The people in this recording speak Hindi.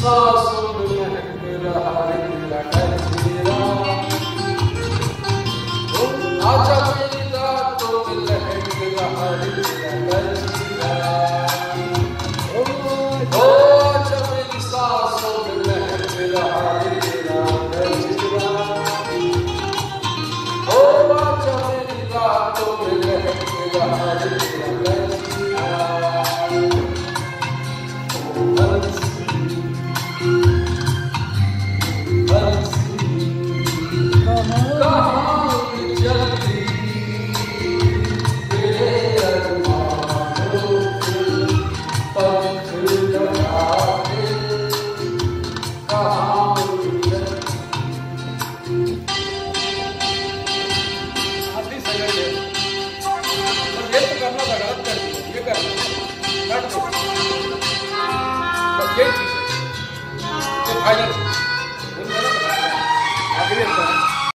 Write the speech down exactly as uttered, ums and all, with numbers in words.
सांसों में महक रहा है तेरा चेहरा। आजा मेरी रातों में लहक रहा है तेरा चेहरा। ओ आजा मेरी सांसों में महक रहा है तेरा चेहरा। ओ आजा मेरी रातों में लहक रहा है तेरा चेहरा। ये चीज है, ये फाइनल